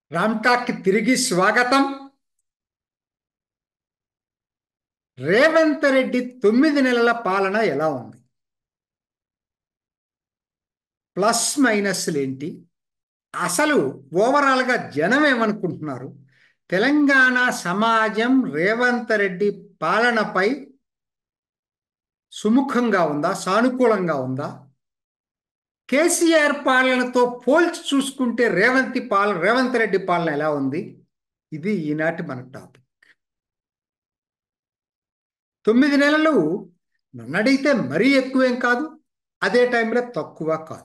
రామ్టాక్కి తిరిగి స్వాగతం. రేవంత్ రెడ్డి 9 నెలల పాలన ఎలా ఉంది? ప్లస్ మైనస్లు ఏంటి? అసలు ఓవరాల్గా జనం ఏమనుకుంటున్నారు? తెలంగాణ సమాజం రేవంత్ రెడ్డి పాలనపై సుముఖంగా ఉందా, సానుకూలంగా ఉందా? కేసీఆర్ పాలనతో పోల్చి చూసుకుంటే రేవంత్ రెడ్డి పాలన ఎలా ఉంది? ఇది ఈనాటి మన టాపిక్. 9 నెలలు నన్ను అడిగితే మరీ ఎక్కువేం కాదు, అదే టైంలో తక్కువ కాదు.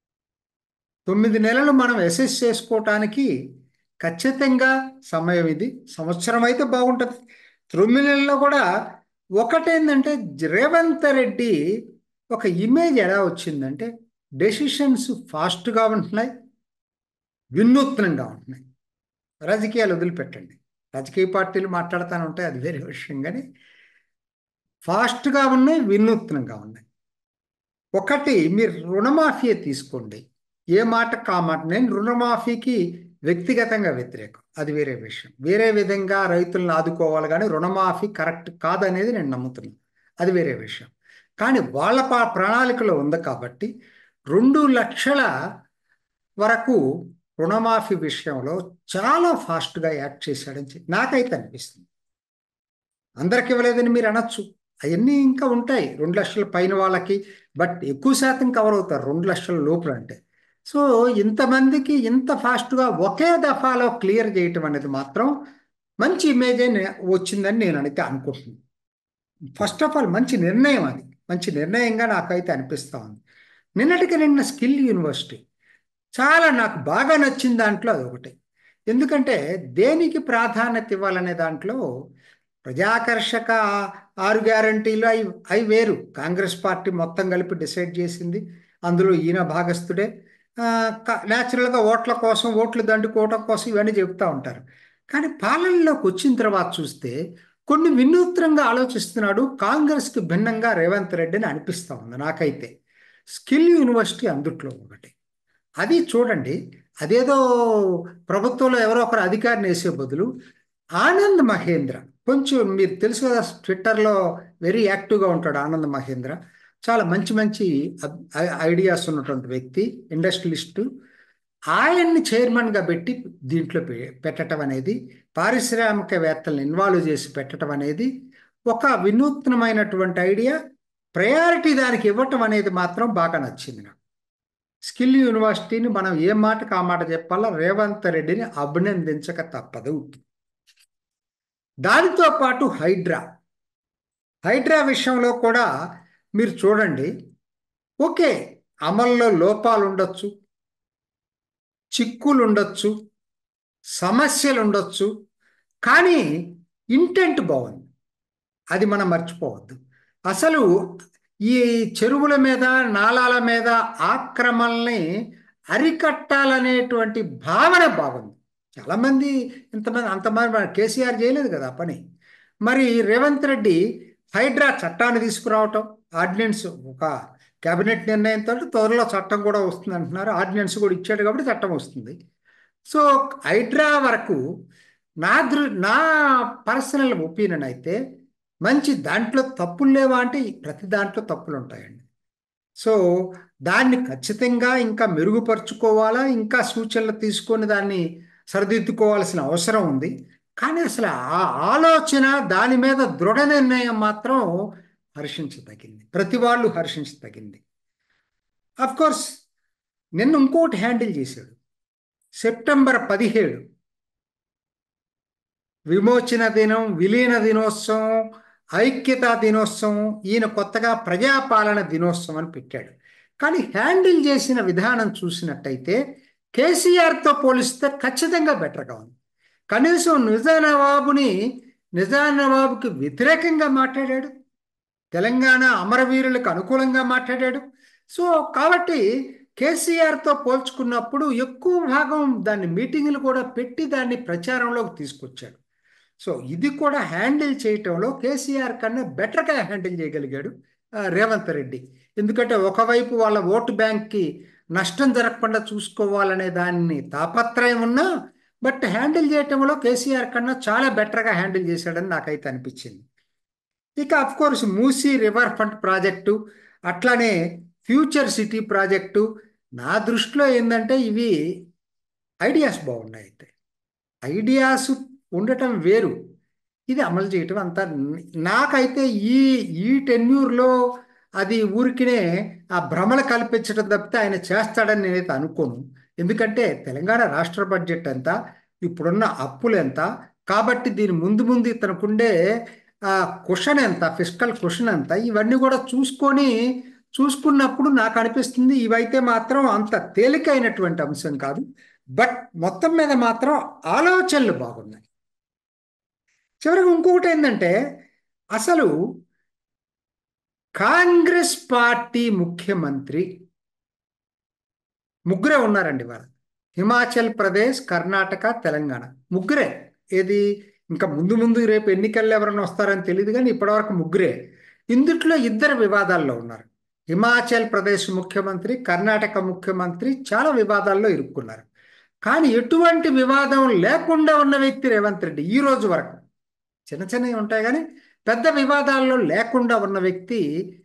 9 నెలలు మనం అసెస్ చేసుకోవటానికి ఖచ్చితంగా సమయం ఇది. సంవత్సరం అయితే బాగుంటుంది. 9 నెలల్లో కూడా ఒకటేందంటే రేవంత్ రెడ్డి ఒక ఇమేజ్ ఎలా వచ్చిందంటే డెసిషన్స్ ఫాస్ట్గా ఉంటున్నాయి, వినూత్నంగా ఉంటున్నాయి. రాజకీయాలు వదిలిపెట్టండి, రాజకీయ పార్టీలు మాట్లాడుతూనే ఉంటాయి, అది వేరే విషయం. కానీ ఫాస్ట్గా ఉన్నాయి, వినూత్నంగా ఉన్నాయి. ఒకటి, మీరు రుణమాఫీ తీసుకోండి. ఏ మాట కామాట, నేను రుణమాఫీకి వ్యక్తిగతంగా వ్యతిరేకం, అది వేరే విషయం. వేరే విధంగా రైతులను ఆదుకోవాలి, కానీ రుణమాఫీ కరెక్ట్ కాదనేది నేను నమ్ముతున్నాను, అది వేరే విషయం. కానీ వాళ్ళ ప్రణాళికలో ఉంది కాబట్టి 2 లక్షల వరకు రుణమాఫీ విషయంలో చాలా ఫాస్ట్గా యాక్ట్ చేశాడని నాకైతే అనిపిస్తుంది. అందరికి ఇవ్వలేదని మీరు అనొచ్చు, అవన్నీ ఇంకా ఉంటాయి 2 లక్షల పైన వాళ్ళకి, బట్ ఎక్కువ శాతం కవర్ అవుతారు 2 లక్షల లోపల అంటే. సో ఇంతమందికి ఇంత ఫాస్ట్గా ఒకే దఫాలో క్లియర్ చేయటం అనేది మాత్రం మంచి ఇమేజ్ వచ్చిందని నేను అయితే అనుకుంటున్నాను. ఫస్ట్ ఆఫ్ ఆల్ మంచి నిర్ణయం, అది మంచి నిర్ణయంగా నాకైతే అనిపిస్తూ ఉంది. నిన్నటికి నిన్న స్కిల్ యూనివర్సిటీ చాలా నాకు బాగా నచ్చిన దాంట్లో అది ఒకటి. ఎందుకంటే దేనికి ప్రాధాన్యత ఇవ్వాలనే దాంట్లో ప్రజాకర్షక 6 గ్యారంటీలు అవి వేరు, కాంగ్రెస్ పార్టీ మొత్తం కలిపి డిసైడ్ చేసింది, అందులో ఈయన భాగస్థుడే. న్యాచురల్గా ఓట్ల కోసం, ఓట్లు దండుకోవటం కోసం ఇవన్నీ చెబుతూ ఉంటారు. కానీ పాలనలోకి వచ్చిన తర్వాత చూస్తే కొన్ని వినూత్నంగా ఆలోచిస్తున్నాడు, కాంగ్రెస్కి భిన్నంగా రేవంత్ రెడ్డిని అనిపిస్తూ ఉంది నాకైతే. స్కిల్ యూనివర్సిటీ అందుట్లో ఒకటి. అది చూడండి, అదేదో ప్రభుత్వంలో ఎవరో ఒకరు అధికారిని వేసే బదులు ఆనంద్ మహేంద్ర, కొంచెం మీరు తెలుసు కదా, ట్విట్టర్లో వెరీ యాక్టివ్గా ఉంటాడు ఆనంద్ మహేంద్ర. చాలా మంచి మంచి ఐడియాస్ ఉన్నటువంటి వ్యక్తి, ఇండస్ట్రియలిస్టు. ఆయన్ని చైర్మన్గా పెట్టి దీంట్లో పెట్టడం అనేది, పారిశ్రామికవేత్తలను ఇన్వాల్వ్ చేసి పెట్టడం అనేది ఒక వినూత్నమైనటువంటి ఐడియా. ప్రయారిటీ దానికి ఇవ్వటం అనేది మాత్రం బాగా నచ్చింది నాకు. స్కిల్ యూనివర్సిటీని మనం ఏ మాటకు ఆ మాట చెప్పాలా, రేవంత్ రెడ్డిని అభినందించక తప్పదు. దానితో పాటు హైడ్రా విషయంలో కూడా మీరు చూడండి, ఓకే, అమల్లో లోపాలు ఉండొచ్చు, చిక్కులు ఉండొచ్చు, సమస్యలు ఉండొచ్చు, కానీ ఇంటెంట్ బాగుంది, అది మనం మర్చిపోవద్దు. అసలు ఈ చెరువుల మీద, నాలాల మీద ఆక్రమణల్ని అరికట్టాలనేటువంటి భావన బాగుంది. చాలామంది అంతమంది కేసీఆర్ చేయలేదు కదా ఆ పని. మరి రేవంత్ రెడ్డి హైడ్రా చట్టాన్ని తీసుకురావటం, ఆర్డినెన్స్, ఒక కేబినెట్ నిర్ణయంతో త్వరలో చట్టం కూడా వస్తుంది అంటున్నారు, ఆర్డినెన్స్ కూడా ఇచ్చాడు కాబట్టి చట్టం వస్తుంది. సో హైడ్రా వరకు నా పర్సనల్ ఒపీనియన్ అయితే మంచి, దాంట్లో తప్పులు లేవా అంటే ప్రతి దాంట్లో తప్పులు ఉంటాయండి. సో దాన్ని ఖచ్చితంగా ఇంకా మెరుగుపరుచుకోవాలా, ఇంకా సూచనలు తీసుకొని దాన్ని సరిదిద్దుకోవాల్సిన అవసరం ఉంది. కానీ అసలు ఆ ఆలోచన, దాని మీద దృఢ నిర్ణయం మాత్రం హర్షించదగింది, ప్రతి వాళ్ళు హర్షించదగింది. కోర్స్ నిన్న ఇంకోటి హ్యాండిల్ చేశాడు. సెప్టెంబర్ 17 విమోచన దినం, విలీన దినోత్సవం, ఐక్యతా దినోత్సవం, ఈయన కొత్తగా ప్రజాపాలన దినోత్సవం అని పెట్టాడు. కానీ హ్యాండిల్ చేసిన విధానం చూసినట్టయితే కేసీఆర్తో పోలిస్తే ఖచ్చితంగా బెటర్గా ఉంది. కనీసం నిజాం నవాబుకి వ్యతిరేకంగా మాట్లాడాడు, తెలంగాణ అమరవీరులకు అనుకూలంగా మాట్లాడాడు. సో కాబట్టి కేసీఆర్తో పోల్చుకున్నప్పుడు ఎక్కువ భాగం దాన్ని మీటింగులు కూడా పెట్టి దాన్ని ప్రచారంలోకి తీసుకొచ్చాడు. సో ఇది కూడా హ్యాండిల్ చేయటంలో కేసీఆర్ కన్నా బెటర్గా హ్యాండిల్ చేయగలిగాడు రేవంత్ రెడ్డి. ఎందుకంటే ఒకవైపు వాళ్ళ ఓటు బ్యాంక్కి నష్టం జరగకుండా చూసుకోవాలనే దాన్ని తాపత్రయం ఉన్నా, బట్ హ్యాండిల్ చేయటంలో కేసీఆర్ కన్నా చాలా బెటర్గా హ్యాండిల్ చేశాడని నాకైతే అనిపించింది. ఇక course Musi river front project, అట్లానే ఫ్యూచర్ సిటీ ప్రాజెక్టు, నా దృష్టిలో ఏంటంటే ఇవి ఐడియాస్ బాగున్నాయి. అయితే ఐడియాస్ ఉండటం వేరు, ఇది అమలు చేయటం అంతా నాకైతే ఈ ఈ టెన్యూర్లో అది ఊరికినే ఆ భ్రమలు కల్పించడం తప్పితే ఆయన చేస్తాడని నేనైతే అనుకోను. ఎందుకంటే తెలంగాణ రాష్ట్ర బడ్జెట్ ఎంత, ఇప్పుడున్న అప్పులు ఎంత, కాబట్టి దీని ముందు ముందు ఇతనుకుండే క్వశ్చన్ ఎంత, ఫిస్కల్ క్వశ్చన్ ఎంత, ఇవన్నీ కూడా చూసుకున్నప్పుడు నాకు అనిపిస్తుంది ఇవైతే మాత్రం అంత తేలికైనటువంటి అంశం కాదు. బట్ మొత్తం మీద మాత్రం ఆలోచనలు బాగున్నాయి. చివరికి ఇంకొకటి ఏంటంటే, అసలు కాంగ్రెస్ పార్టీ ముఖ్యమంత్రి ముగ్గురే ఉన్నారండి వాళ్ళు. హిమాచల్ ప్రదేశ్, కర్ణాటక, తెలంగాణ ముగ్గురే. ఏది ఇంకా ముందు ముందు రేపు ఎన్నికల్లో ఎవరైనా వస్తారని తెలియదు, కానీ ఇప్పటివరకు ముగ్గురే. ఇందుట్లో ఇద్దరు వివాదాల్లో ఉన్నారు. హిమాచల్ ప్రదేశ్ ముఖ్యమంత్రి, కర్ణాటక ముఖ్యమంత్రి చాలా వివాదాల్లో ఇరుక్కున్నారు. కానీ ఎటువంటి వివాదం లేకుండా ఉన్న వ్యక్తి రేవంత్ రెడ్డి. ఈ రోజు వరకు చిన్న చిన్నవి ఉంటాయి, కానీ పెద్ద వివాదాల్లో లేకుండా ఉన్న వ్యక్తి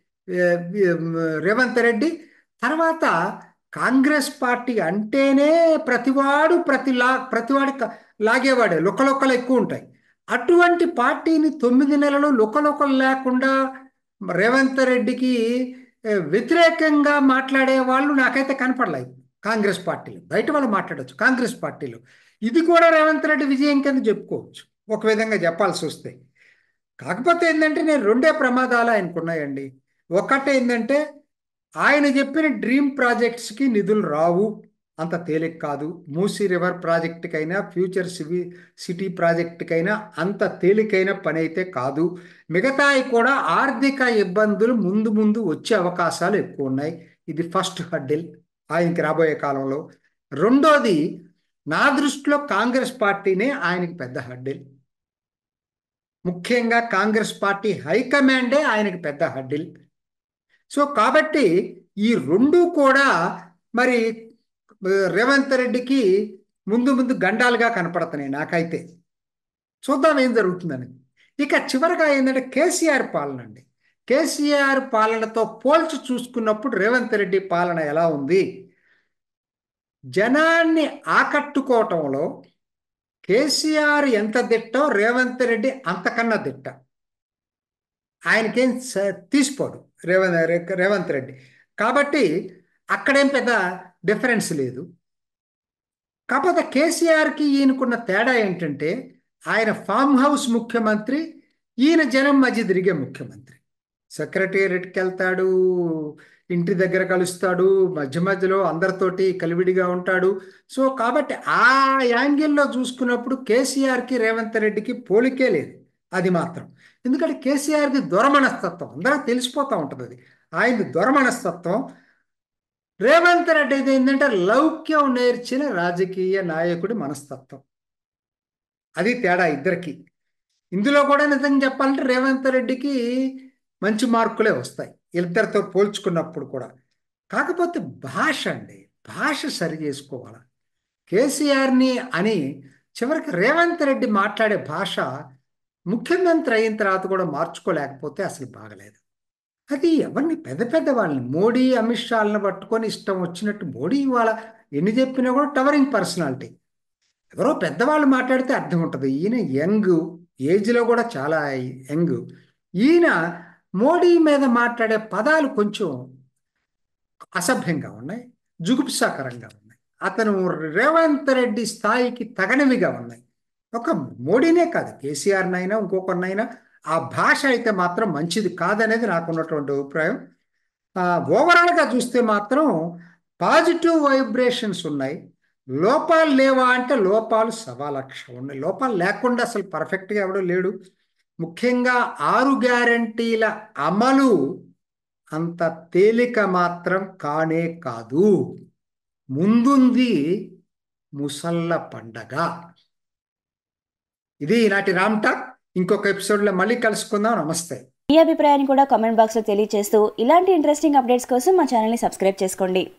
రేవంత్ రెడ్డి. తర్వాత కాంగ్రెస్ పార్టీ అంటేనే ప్రతివాడి లాగేవాడే, లుక్కలొక్కలు ఎక్కువ ఉంటాయి. అటువంటి పార్టీని 9 నెలలు లుక్కలొక్కలు లేకుండా రేవంత్ రెడ్డికి వ్యతిరేకంగా మాట్లాడే వాళ్ళు నాకైతే కనపడలేదు కాంగ్రెస్ పార్టీలో. బయట వాళ్ళు మాట్లాడచ్చు, కాంగ్రెస్ పార్టీలో ఇది కూడా రేవంత్ రెడ్డి విజయం కింద చెప్పుకోవచ్చు ఒక విధంగా చెప్పాల్సి వస్తే. కాకపోతే ఏంటంటే నేను రెండే ప్రమాదాలు ఆయనకున్నాయండి. ఒకటి ఏంటంటే ఆయన చెప్పిన డ్రీమ్ ప్రాజెక్ట్స్కి నిధులు రావు, అంత తేలిక కాదు. మూసీ రివర్ ప్రాజెక్టుకైనా ఫ్యూచర్ సిటీ ప్రాజెక్టుకైనా అంత తేలికైన పని అయితే కాదు. మిగతాయి కూడా ఆర్థిక ఇబ్బందులు ముందు ముందు వచ్చే అవకాశాలు ఎక్కువ ఉన్నాయి. ఇది ఫస్ట్ హడ్డిల్ ఆయనకి రాబోయే కాలంలో. రెండోది నా దృష్టిలో కాంగ్రెస్ పార్టీనే ఆయనకి పెద్ద హడ్డిల్. ముఖ్యంగా కాంగ్రెస్ పార్టీ హైకమాండే ఆయనకి పెద్ద హడ్డిల్. సో కాబట్టి ఈ రెండు కూడా మరి రేవంత్ రెడ్డికి ముందు ముందు గండాలుగా కనపడుతున్నాయి నాకైతే. చూద్దాం ఏం జరుగుతుందని. ఇక చివరిగా ఏంటంటే కేసీఆర్ పాలన అండి. కేసీఆర్ పాలనతో పోల్చి చూసుకున్నప్పుడు రేవంత్ రెడ్డి పాలన ఎలా ఉంది? జనాన్ని ఆకట్టుకోవటంలో కేసీఆర్ ఎంత దిట్టో రేవంత్ రెడ్డి అంతకన్నా దిట్ట. ఆయనకేం తీసిపోడు రేవంత్ రెడ్డి. కాబట్టి అక్కడేం పెద్ద డిఫరెన్స్ లేదు. కాకపోతే కేసీఆర్కి ఈయనకున్న తేడా ఏంటంటే ఆయన ఫామ్ హౌస్ ముఖ్యమంత్రి, ఈయన జనం మధ్య తిరిగే ముఖ్యమంత్రి. సెక్రటేరియట్కి వెళ్తాడు, ఇంటి దగ్గర కలుస్తాడు, మధ్య మధ్యలో అందరితోటి కలివిడిగా ఉంటాడు. సో కాబట్టి ఆ యాంగిల్లో చూసుకున్నప్పుడు కేసీఆర్కి రేవంత్ రెడ్డికి పోలికే లేదు అది మాత్రం. ఎందుకంటే కేసీఆర్కి దొరమనస్తత్వం అందరూ తెలిసిపోతూ ఉంటుంది. అది ఆయన దొరమనస్తత్వం. రేవంత్ రెడ్డి అయితే ఏంటంటే లౌక్యం నేర్చిన రాజకీయ నాయకుడి మనస్తత్వం. అది తేడా ఇద్దరికి. ఇందులో కూడా నిజంగా చెప్పాలంటే రేవంత్ రెడ్డికి మంచి మార్కులే వస్తాయి ఇద్దరితో పోల్చుకున్నప్పుడు కూడా. కాకపోతే భాష అండి, భాష సరి చేసుకోవాలి. కేసీఆర్ని అని చివరికి రేవంత్ రెడ్డి మాట్లాడే భాష ముఖ్యమంత్రి అయిన తర్వాత కూడా మార్చుకోలేకపోతే అసలు బాగలేదు. అది ఎవరిని పెద్ద వాళ్ళని మోడీ అమిత్ షాలను పట్టుకొని ఇష్టం వచ్చినట్టు మోడీ ఇవాళ ఎన్ని చెప్పినా కూడా టవరింగ్ పర్సనాలిటీ. ఎవరో పెద్దవాళ్ళు మాట్లాడితే అర్థం ఉంటుంది. ఈయన యంగ్ ఏజ్లో కూడా చాలా యంగ్. ఈయన మోడీ మీద మాట్లాడే పదాలు కొంచెం అసభ్యంగా ఉన్నాయి, జుగుప్సాకరంగా ఉన్నాయి. అతను రేవంత్ రెడ్డి స్థాయికి తగనివిగా ఉన్నాయి. ఒక మోడీనే కాదు, కేసీఆర్నైనా ఇంకొకరినైనా ఆ భాష అయితే మాత్రం మంచిది కాదనేది నాకున్నటువంటి అభిప్రాయం. ఓవరాల్గా చూస్తే మాత్రం పాజిటివ్ వైబ్రేషన్స్ ఉన్నాయి. లోపాలు లేవా అంటే లోపాలు 1,000,000 ఉన్నాయి. లోపాలు లేకుండా అసలు పర్ఫెక్ట్గా ఎవడో లేడు. ముఖ్యంగా 6 గ్యారంటీల అమలు అంత తేలిక మాత్రం కానే కాదు. ముందుంది ముసళ్ళ పండగ. ఇది ఈనాటి రామ్ టాక్. ఇంకొక ఎపిసోడ్లో మళ్ళీ కలుసుకుందాం. నమస్తే. మీ అభిప్రాయాన్ని కూడా కామెంట్ బాక్స్లో తెలియజేస్తూ ఇలాంటి ఇంట్రెస్టింగ్ అప్డేట్స్ కోసం మా ఛానల్ని సబ్స్క్రైబ్ చేసుకోండి.